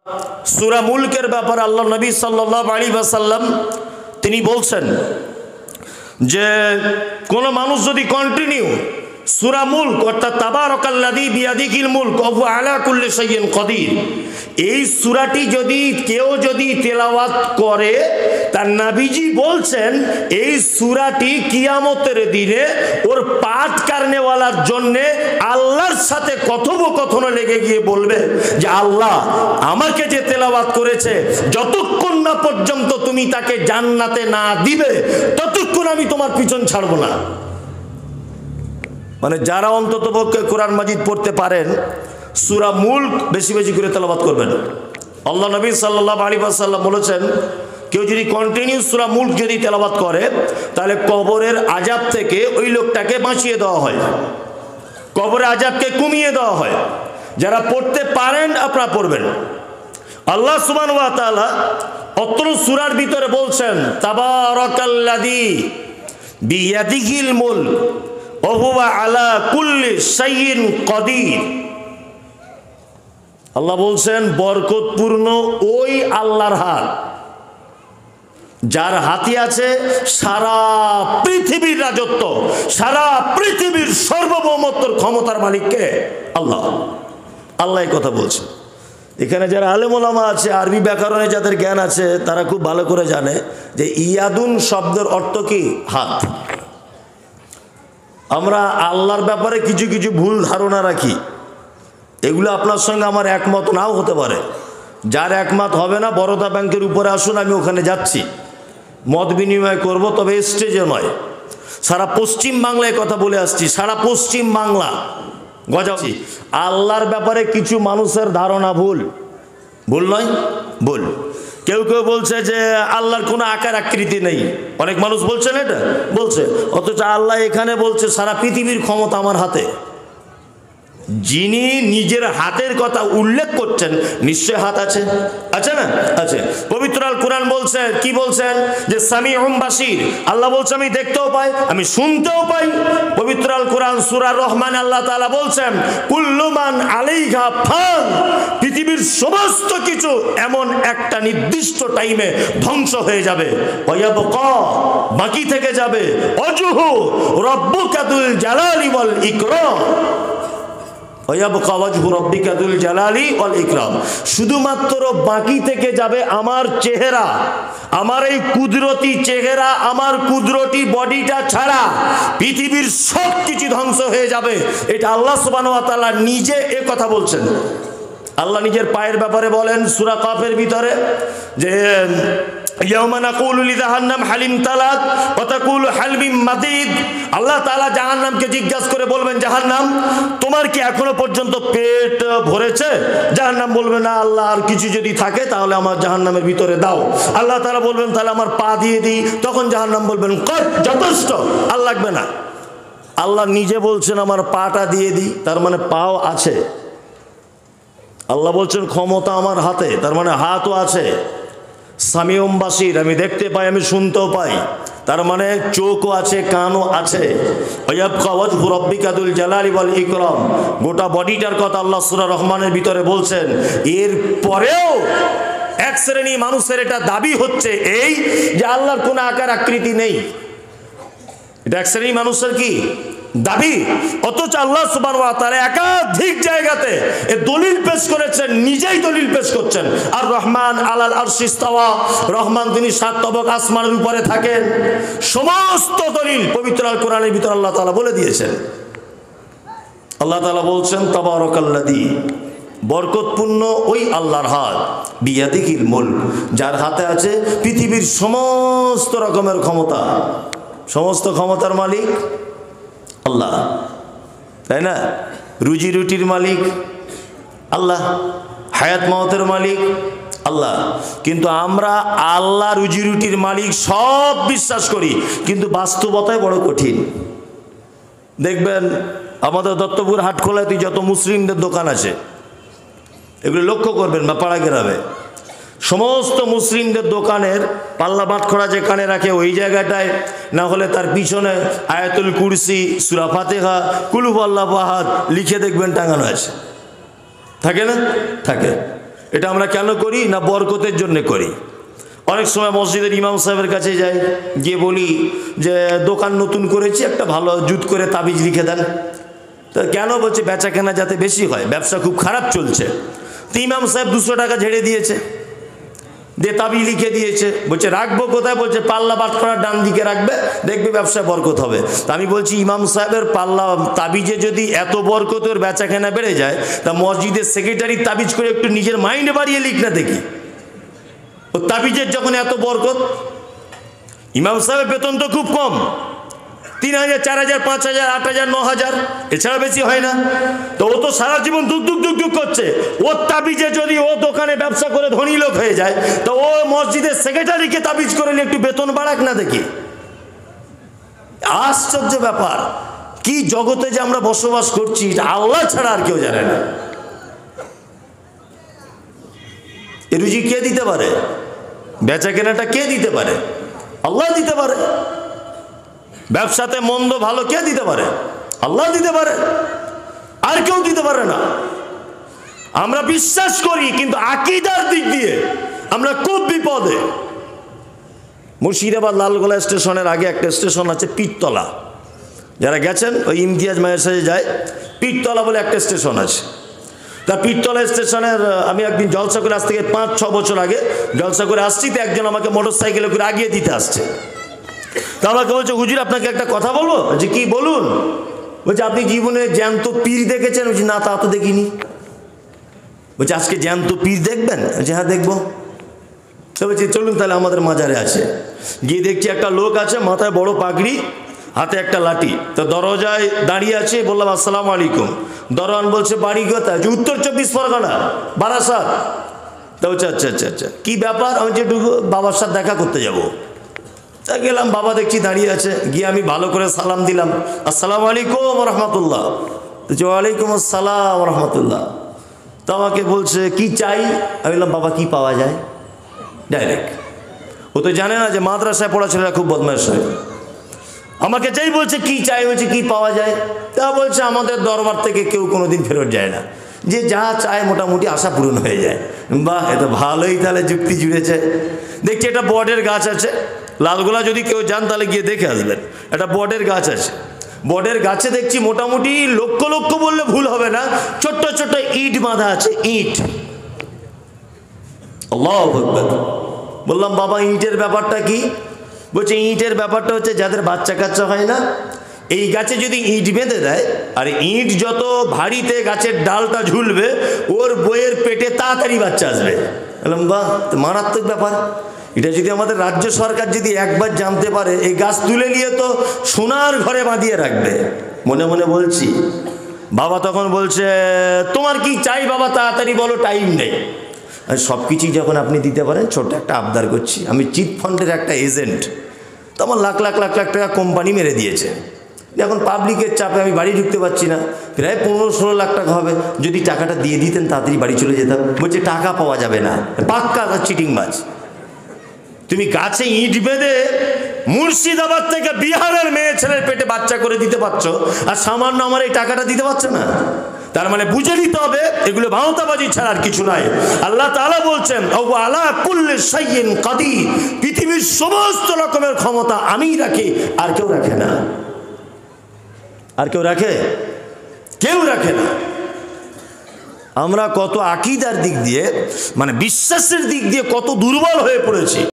সূরা মুলকের ব্যাপারে আল্লাহ নবী সাল্লাল্লাহু আলাইহি ওয়াসাল্লাম তিনি বলছেন যে কোন মানুষ যদি কন্টিনিউ সূরা মুলক অর্থাৎ তাবারাকাল্লাযী বিয়াদিহিল মুলক ওয়া হুয়া আলা কুল্লি শাইইন কাদির, এই সূরাটি কেউ যদি তেলাওয়াত করে, তার নবীজি বলছেন এই সূরাটি কিয়ামতের দিনে ওর পাঠ কারনেওয়ালার জন্য আল্লাহর সাথে কথোপকথনে লেগে গিয়ে বলবে যে আল্লাহ আমাকে যে তেলাওয়াত করেছে যতক্ষণ না পর্যন্ত তুমি তাকে জান্নাতে না দিবে ততক্ষণ আমি তোমার পিছন ছাড়বো না। মানে যারা অন্ততপক্ষে কোরআন মাজিদ পড়তে পারেন সূরা মুলক বেশি বেশি করে তেলাওয়াত করবেন। আল্লাহ নবী সাল্লাল্লাহু আলাইহি ওয়াসাল্লাম বলেছেন কেউ যদি কন্টিনিউ সূরা মুলক যদি তেলাওয়াত করে তাহলে কবরের আযাব থেকে ওই লোকটাকে বাঁচিয়ে দেওয়া হয়, কবরের আযাবকে কমিয়ে দেওয়া হয়। যারা পড়তে পারেন আপনারা পড়বেন। আল্লাহ সুবহানাহু ওয়া তাআলা অত্র সূরার ভিতরে বলছেন তাবারাকাল্লাযী বিয়াদিহিল মুলক ওয়া হুয়া আলা কুল্লি শাইইন কাদির। আল্লাহ বলছেন বরকতপূর্ণ ওই আল্লাহর হাত, যার হাতে আছে সারা পৃথিবীর রাজত্ব, সারা পৃথিবীর সার্বভৌমত্বের ক্ষমতার মালিককে আল্লাহ। আল্লাহ এই কথা বলছে। এখানে যারা আলেম ওলামা আছে, আরবি ব্যাকরণে যাদের জ্ঞান আছে, তারা খুব ভালো করে জানে যে ইয়াদুন শব্দের অর্থ কি? হাত। আমরা আল্লাহর ব্যাপারে কিছু কিছু ভুল ধারণা রাখি, এগুলো আপনার সঙ্গে আমার একমত নাও হতে পারে। যার একমত হবে না বরোদা ব্যাংকের উপরে আসুন, আমি ওখানে যাচ্ছি, মত বিনিময় করব, তবে স্টেজে নয়। সারা পশ্চিম বাংলায় কথা বলে আসছি, সারা পশ্চিম বাংলা গজাচ্ছি। আল্লাহর ব্যাপারে কিছু মানুষের ধারণা ভুল, ভুল নয় ভুল। কেউ কেউ বলছে যে আল্লাহর কোনো আকার আকৃতি নেই, অনেক মানুষ বলছেন এটা বলছে, অথচ আল্লাহ এখানে বলছে সারা পৃথিবীর ক্ষমতা আমার হাতে। যিনি নিজের হাতের কথা উল্লেখ করছেন নিশ্চয় হাত আছে, আছে না? আছে। পবিত্র আল কোরআন বলছে, কি বলছেন? যে সামিউম বাসির। আল্লাহ বলছে আমি দেখতেও পাই, আমি শুনতেও পাই। পবিত্র আল কোরআন সূরা রহমান আল্লাহ তাআলা বলছেন কুল্লু মান আলাইহা ফান, পৃথিবীর সমস্ত কিছু এমন একটা নির্দিষ্ট টাইমে ধ্বংস হয়ে যাবে। ওয়ায়াবকা, বাকি থেকে যাবে ওয়াজহু রাব্বুকা যুল জালালি ওয়াল ইকরাম, শুধুমাত্র বাকি থেকে যাবে আমার চেহারা, আমার এই কুদরতি চেহারা, আমার কুদরতি বডিটা ছাড়া পৃথিবীর সব কিছু ধ্বংস হয়ে যাবে। এটা আল্লাহ সুবহানাহু ওয়া তাআলা নিজে এ কথা বলছেন। আল্লাহ নিজের পায়ের ব্যাপারে বলেন সূরা কাফের ভিতরে যে ইয়াওমা নাকুলু লিজাহান্নাম হালিম তালাত ওয়া তাকুলু হাল মিন মাজিদ। আল্লাহ তাআলা জাহান্নামকে জিজ্ঞাসা করে বলবেন, জাহান্নাম তোমার কি এখনো পর্যন্ত পেট ভরেছে? জাহান্নাম বলবে না আল্লাহ, আর কিছু যদি থাকে তাহলে আমার জাহান্নামের ভিতরে দাও। আল্লাহ তাআলা বলবেন তাহলে আমার পা দিয়ে দিই। তখন জাহান্নাম বলবেন কত, যথেষ্ট, আর লাগবে না। আল্লাহ নিজে বলছেন আমার পাটা দিয়ে দিই, তার মানে পাও আছে। আল্লাহ বলছেন ক্ষমতা আমার হাতে, তার মানে হাতও আছে। সামিউম বাসির, আমি দেখতে পাই, আমি শুনতেও পাই, তার মানে চোখও আছে, কানও আছে। ওয়ায়াবকা ওয়াজহু রাব্বিকা যুল জালালি ওয়াল ইকরাম, গোটা বডিটার কথা আল্লাহ সূরা রহমানের ভিতরে বলছেন। এর পরেও এক শ্রেণী মানুষের এটা দাবি হচ্ছে এই যে আল্লাহর কোনো আকার আকৃতি নেই। এটা এক শ্রেণী মানুষের কি দাবি, অথচ আল্লাহ সুবহানাহু ওয়া তাআলা একাধিক জায়গাতে এ দলিল পেশ করেছেন, নিজেই দলিল পেশ করছেন। আর রহমান আলাল আরশি ইস্তাওয়া, রহমান তিনি সাত তবক আসমানের উপরে থাকেন। সমস্ত দলিল পবিত্র আল কোরআনের ভিতরে আল্লাহ তাআলা বলে দিয়েছেন। আল্লাহ তাআলা বলছেন তাবারাকাল্লাযী, বরকতপূর্ণ ওই আল্লাহর হাত, বিয়াদিহিল মুলক, যার হাতে আছে পৃথিবীর সমস্ত রকমের ক্ষমতা। সমস্ত ক্ষমতার মালিক আল্লাহ, তাই না? রুজি রুটির মালিক আল্লাহ, হায়াত মওতের মালিক আল্লাহ। কিন্তু আমরা আল্লাহ রুজি রুটির মালিক সব বিশ্বাস করি, কিন্তু বাস্তবতায় বড় কঠিন। দেখবেন আমাদের দত্তপুর হাটখোলায় যত মুসলিমদের দোকান আছে, এগুলো লক্ষ্য করবেন বা পাড়া গ্রামে সমস্ত মুসলিমদের দোকানের পাল্লা বাটখরা যেখানে রাখে ওই জায়গাটায় না হলে তার পিছনে আয়াতুল কুরসি, সূরা ফাতিহা, কুল হুয়াল্লাহু আহাদ লিখে দেখবেন টাঙানো আছে, থাকে না? থাকে। এটা আমরা কেন করি না? বরকতের জন্য করি। অনেক সময় মসজিদের ইমাম সাহেবের কাছে যাই, গিয়ে বলি যে দোকান নতুন করেছি, একটা ভালো জুত করে তাবিজ লিখে দেন। তো কেন? বলছে বেচা কেনা যাতে বেশি হয়, ব্যবসা খুব খারাপ চলছে। তো ইমাম সাহেব 200 টাকা ঝেড়ে দিয়েছে, দিয়ে তাবিজ লিখে দিয়েছে। বলছে রাখবো কোথায়? বলছে পাল্লা বাট করার ডান দিকে রাখবে, দেখবে ব্যবসায় বরকত হবে। তা আমি বলছি ইমাম সাহেবের পাল্লা তাবিজে যদি এত বরকতের বেচা কেনা বেড়ে যায়, তা মসজিদের সেক্রেটারি তাবিজ করে একটু নিজের মাইন্ডে বাড়িয়ে লিখ না দেখি। ও তাবিজের যখন এত বরকত, ইমাম সাহেবের বেতন তো খুব কম, 3000, 4000, 5000, 8000, 9000, এছাড়া বেশি হয় না। তো ও তো সারা জীবন দুঃখ দুঃখ দুঃখ দুঃখ করছে। ওর তাবিজে যদি ও দোকানে ব্যবসা করে ধনী লোক হয়ে যায়, তো ও মসজিদের সেক্রেটারিকে তাবিজ করে একটু বেতন বাড়াক না দেখি। আশ্চর্য ব্যাপার, কি জগতে যে আমরা বসবাস করছি, আল্লাহ ছাড়া আর কেউ জানে না। এ রুজি কে দিতে পারে? বেচা কেনাটা কে দিতে পারে? আল্লাহ দিতে পারে। ব্যবসাতে মন্দ ভালো কে দিতে পারে? আল্লাহ দিতে পারে, আর কেউ দিতে পারে না। আমরা বিশ্বাস করি, কিন্তু আকীদার দিক দিয়ে আমরা খুব বিপদে। মুর্শিদাবাদ লালগোলা স্টেশনের আগে একটা স্টেশন আছে পীরতলা, যারা গেছেন ওই ইমতিয়াজ মায়ের সাথে যায়, পীরতলা বলে একটা স্টেশন আছে। তা পীরতলা স্টেশনের আমি একদিন জলসা করে, আজ থেকে 5-6 বছর আগে জলসা করে আসছি, তো একজন আমাকে মোটর সাইকেলে করে আগিয়ে দিতে আসছে। তা আমাকে বলছে হুজুর আপনাকে একটা কথা বলবো। যে কি বলুন? বলছে আপনি জীবনে জ্যান্ত পীর দেখেছেন? বলছি না, তা তো দেখিনি। বলছে আজকে জ্যান্ত পীর দেখবেন? বলছে হ্যাঁ দেখবো। তো বলছি চলুন তাহলে আমাদের মাজারে আছে। গিয়ে দেখছি একটা লোক আছে, মাথায় বড় পাগড়ি, হাতে একটা লাঠি। তো দরজায় দাঁড়িয়ে আছে, বললাম আসসালামু আলাইকুম। দরওয়ান বলছে বাড়ি কোথায়? যে উত্তর 24 পরগনা, বারাসাত। তো বলছে আচ্ছা আচ্ছা আচ্ছা, কি ব্যাপার? আমি যে বাবার সাথে দেখা করতে যাবো। তা গেলাম, বাবা দেখছি দাঁড়িয়ে আছে। গিয়ে আমি ভালো করে সালাম দিলাম, আসসালামু আলাইকুম রহমতুল্লাহ। তো ওয়ালাইকুম আসসালাম রহমতুল্লাহ। তো আমাকে বলছে কি চাই? আমি বললাম বাবা কি পাওয়া যায়? ডাইরেক্ট। ও তো জানে না যে মাদ্রাসায় পড়া ছেলেরা খুব বদমাশ হয়। আমাকে চাই বলছে কি চাই? বলছে কি পাওয়া যায়? তা বলছে আমাদের দরবার থেকে কেউ কোনোদিন ফেরত যায় না, যে যা চায় মোটামুটি আশা পূরণ হয়ে যায়। বাহ, এ তো ভালোই তাহলে যুক্তি জুড়েছে। দেখছি একটা বটের গাছ আছে লালগোলা, যদি কেউ যান তাহলে গিয়ে দেখে আসবেন। একটা বটের গাছ আছে, বটের গাছে দেখছি মোটামুটি লক্ষ লক্ষ বললে ভুল হবে না, ছোট্ট ছোট্ট ইট বাঁধা আছে, ইট। আল্লাহু আকবার। বললাম বাবা ইটের ব্যাপারটা কি? বলছে ইটের ব্যাপারটা হচ্ছে যাদের বাচ্চা কাচ্চা হয় না, এই গাছে যদি ইট বেঁধে দেয়, আর ইট যত ভারীতে গাছের ডালটা ঝুলবে, ওর বইয়ের পেটে তাড়াতাড়ি বাচ্চা আসবে। বললাম বাহ, মারাত্মক ব্যাপার। এটা যদি আমাদের রাজ্য সরকার যদি একবার জানতে পারে, এই গাছ তুলে নিয়ে তো সোনার ঘরে বাঁধিয়ে রাখবে। মনে মনে বলছি। বাবা তখন বলছে তোমার কি চাই বাবা, তাড়াতাড়ি বলো, টাইম নেই। আর সব কিছুই যখন আপনি দিতে পারেন, ছোট একটা আবদার করছি, আমি চিট ফান্ডের একটা এজেন্ট, তো আমার লাখ লাখ লাখ লাখ টাকা কোম্পানি মেরে দিয়েছে। এখন পাবলিকের চাপে আমি বাড়ি ঢুকতে পারছি না, প্রায় 15-16 লাখ টাকা হবে। যদি টাকাটা দিয়ে দিতেন তাড়াতাড়ি বাড়ি চলে যেতাম। বলছে টাকা পাওয়া যাবে না, পাক্কা চিটিংবাজ। তুমি গাছে ইট বেঁধে মুর্শিদাবাদ থেকে বিহারের মেয়ে ছেলের পেটে বাচ্চা করে দিতে পারছো, আর সামান্য আমার এই টাকাটা দিতে পারছো না। তার মানে বুঝে নিতে হবে এগুলো ভাওতাবাজি ছাড়া আর কিছু নাই। আল্লাহ তাআলা বলছেন ওয়া আলা কুল্লি শাইইন কাদির, পৃথিবীর সমস্ত রকমের ক্ষমতা আমিই রাখি, আর কেউ রাখে না। আর কেউ রাখে? কেউ রাখে না। আমরা কত আকীদার দিক দিয়ে, মানে বিশ্বাসের দিক দিয়ে কত দুর্বল হয়ে পড়েছি।